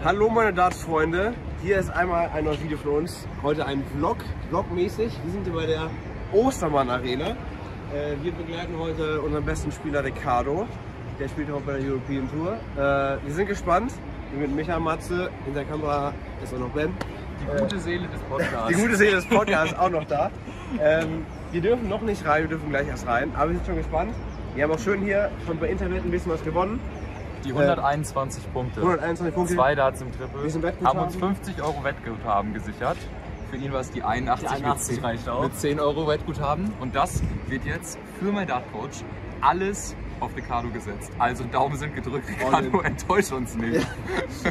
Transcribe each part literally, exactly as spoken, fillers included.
Hallo meine Darts-Freunde, hier ist einmal ein neues Video von uns. Heute ein Vlog, Vlog-mäßig. Wir sind hier bei der Ostermann Arena. Äh, wir begleiten heute unseren besten Spieler Ricardo. Der spielt auch bei der European Tour. Äh, wir sind gespannt. Mit Micha, Matze, in der Kamera ist auch noch Ben. Die gute Seele des Podcasts. Die gute Seele des Podcasts ist auch noch da. Ähm, wir dürfen noch nicht rein, wir dürfen gleich erst rein, aber wir sind schon gespannt. Wir haben auch schön hier schon bei Internet ein bisschen was gewonnen. Die hunderteinundzwanzig äh, Punkte. hunderteinundzwanzig Punkte. Zwei Darts im Triple. Haben uns fünfzig Euro Wettguthaben gesichert. Für ihn war es die einundachtzig. Die einundachtzig reicht auch. Mit zehn Euro Wettguthaben. Und das wird jetzt für mein Dart-Coach alles auf Ricardo gesetzt. Also Daumen sind gedrückt. Ricardo, enttäuscht uns nicht. Ja.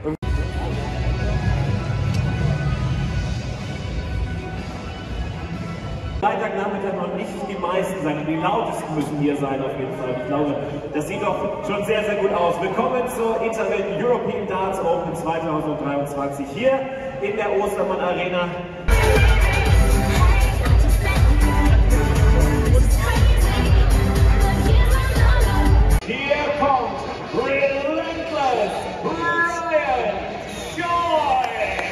Freitagnachmittag noch nicht die meisten sein, die lautesten müssen hier sein auf jeden Fall. Ich glaube, das sieht doch schon sehr, sehr gut aus. Willkommen zur Internet European Darts Open zweitausenddreiundzwanzig hier in der Ostermann Arena. Hier kommt Relentless Brian Joy!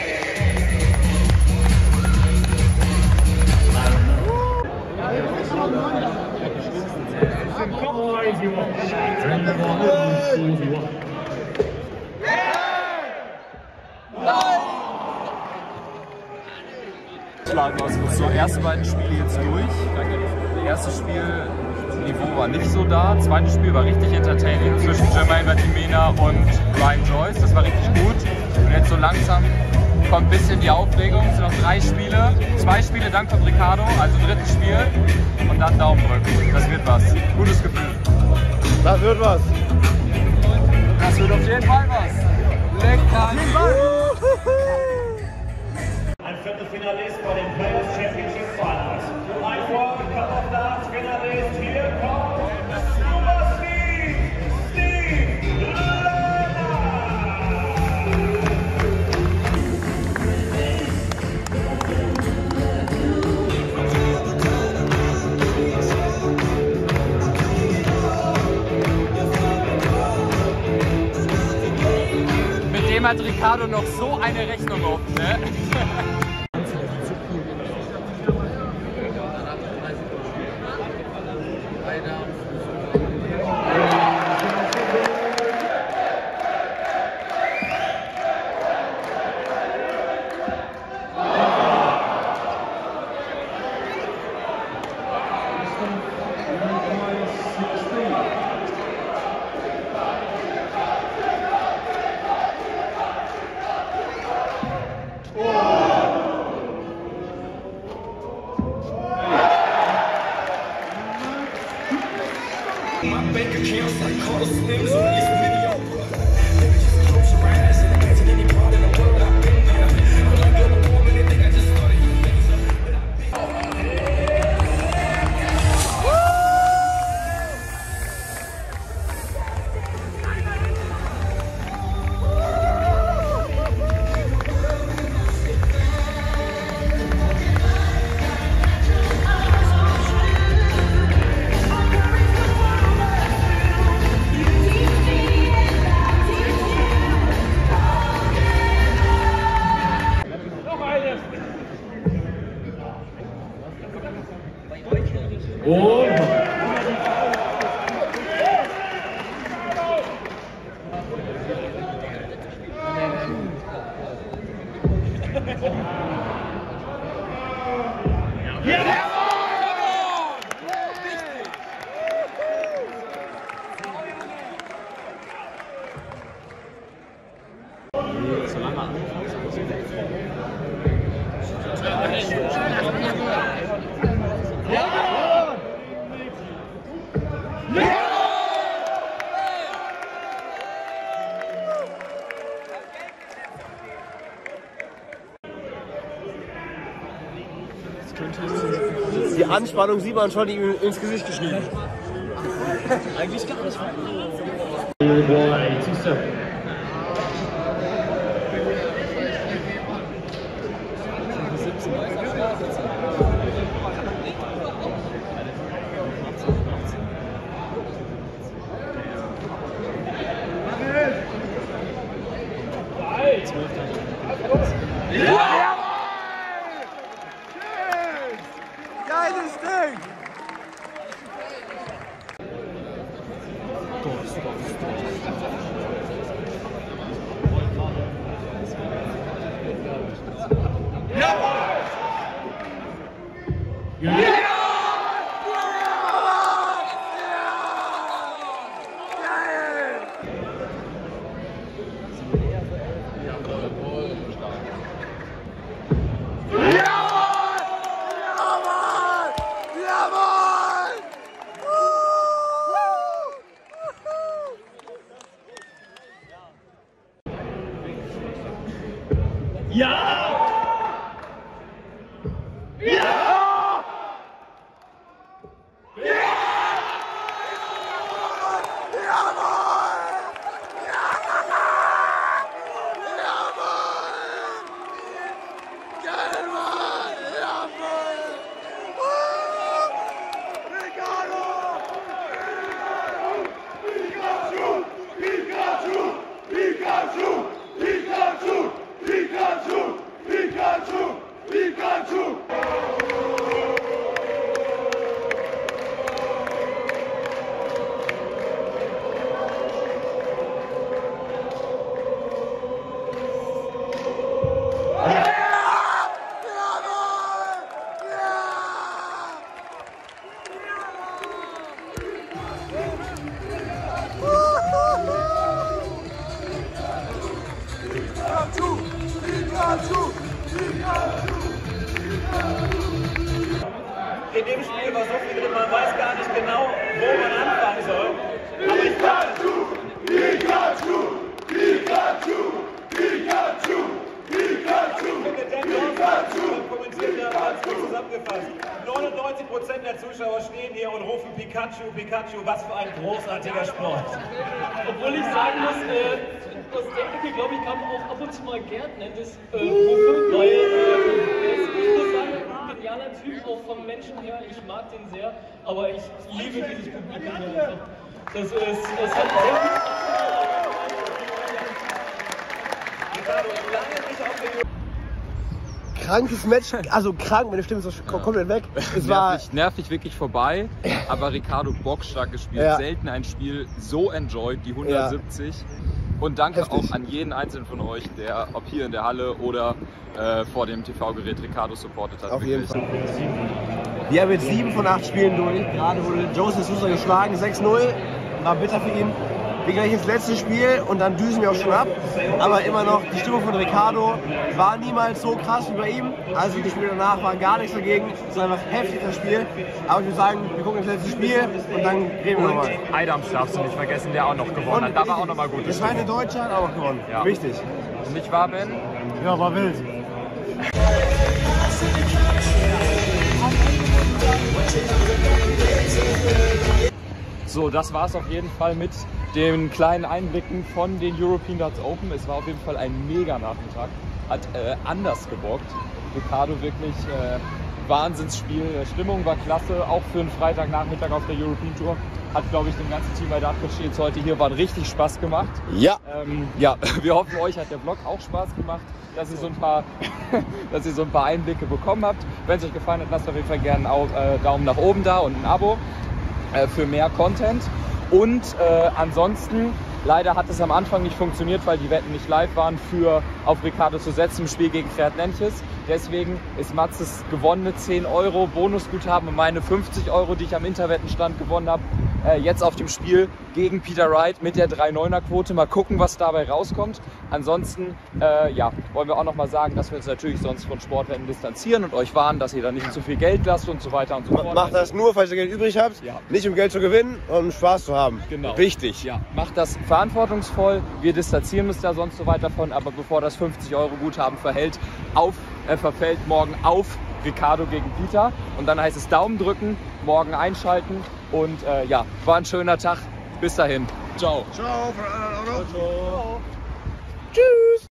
So, erste beiden Spiele jetzt durch. Erstes Spiel, Niveau war nicht so da. Zweites Spiel war richtig entertaining zwischen Jermaine Vatimena und Brian Joyce. Das war richtig gut. Und jetzt so langsam kommt ein bisschen die Aufregung. Es sind noch drei Spiele. Zwei Spiele dank von Ricardo, also drittes Spiel. Und dann Daumen drücken. Das wird was. Gutes Gefühl. Das wird was. Das wird auf jeden Fall was. Lecker. Ein Viertelfinalist bei den Players Championship Finals. Ein World Cup of Darts Finalist. Hier kommt Super Steve, Steve Lerner. Mit dem hat Ricardo noch so eine Rechnung offen, ne? Die Anspannung sieht man schon ihm ins Gesicht geschrieben. Eigentlich gar nicht. läuft dann. Ja! Ja! Geiles Ding! Ja! In dem Spiel war so viel drin, man weiß gar nicht genau, wo man anfangen soll. Aber ich Pikachu! Pikachu! Pikachu! Pikachu! Pikachu! Pikachu! Kommentiert ja ganz gut zusammengefasst. neunundneunzig Prozent der Zuschauer stehen hier und rufen Pikachu, Pikachu, was für ein großartiger Sport. Obwohl ich sagen muss, äh, aus der Ecke, glaube ich, kam auch ab und zu mal Gerd nennt es äh, Rufe, weil äh, ich muss sagen, ein genialer Typ, auch vom Menschen her, ich mag den sehr, aber ich liebe dieses Publikum hier einfach. Das ist, es hat sehr viel Krankes Match, also krank, meine Stimme ist so komplett weg. Es war nervig, nervig wirklich vorbei, aber Ricardo bockstark gespielt, Ja. selten ein Spiel so enjoyed, die hundertsiebzig. Und danke Heftig. auch an jeden einzelnen von euch, der ob hier in der Halle oder äh, vor dem T V-Gerät Ricardo supportet hat. auf jeden Wirklich. Fall. Wir haben jetzt sieben von acht Spielen durch. Gerade wurde Joseph Sousa geschlagen, sechs null. War bitter für ihn. Wir gleich ins letzte Spiel und dann düsen wir auch schon ab. Aber immer noch, die Stimmung von Ricardo war niemals so krass wie bei ihm. Also die Spiele danach waren gar nichts dagegen. Es war einfach heftig das Spiel. Aber ich würde sagen, wir gucken ins letzte Spiel und dann reden wir nochmal. Eidams darfst du nicht vergessen, der auch noch gewonnen hat. Da war auch nochmal gut. Der zweite Deutsche hat auch noch gewonnen. Ja. Wichtig. Nicht wahr, Ben? Ja, war wild. So, das war es auf jeden Fall mit den kleinen Einblicken von den European Darts Open. Es war auf jeden Fall ein mega Nachmittag. Hat äh, anders gebockt. Ricardo wirklich äh, Wahnsinnsspiel. Stimmung war klasse, auch für einen Freitagnachmittag auf der European Tour. Hat, glaube ich, dem ganzen Team bei Dartcoach jetzt heute hier waren richtig Spaß gemacht. Ja. Ähm, ja, wir hoffen, euch hat der Vlog auch Spaß gemacht, dass ihr so ein paar, dass ihr so ein paar Einblicke bekommen habt. Wenn es euch gefallen hat, lasst auf jeden Fall gerne einen äh, Daumen nach oben da und ein Abo äh, für mehr Content. Und äh, ansonsten, leider hat es am Anfang nicht funktioniert, weil die Wetten nicht live waren, für auf Ricardo zu setzen im Spiel gegen Gerd Nentjes. Deswegen ist Matzes gewonnene zehn Euro Bonusguthaben und meine fünfzig Euro, die ich am Interwettenstand gewonnen habe, äh, jetzt auf dem Spiel gegen Peter Wright mit der drei neuner Quote. Mal gucken, was dabei rauskommt. Ansonsten äh, ja, wollen wir auch noch mal sagen, dass wir uns natürlich sonst von Sportwetten distanzieren und euch warnen, dass ihr da nicht zu viel Geld lasst und so weiter und so fort. Macht das nur, falls ihr Geld übrig habt. Ja. Nicht um Geld zu gewinnen, um Spaß zu haben. Genau. Wichtig. Ja, macht das verantwortungsvoll. Wir distanzieren uns da sonst so weit davon, aber bevor das fünfzig Euro Guthaben verhält, auf, äh, verfällt morgen auf Ricardo gegen Peter. Und dann heißt es Daumen drücken, morgen einschalten. Und äh, ja, war ein schöner Tag. Bis dahin. Ciao. Ciao, von Ciao.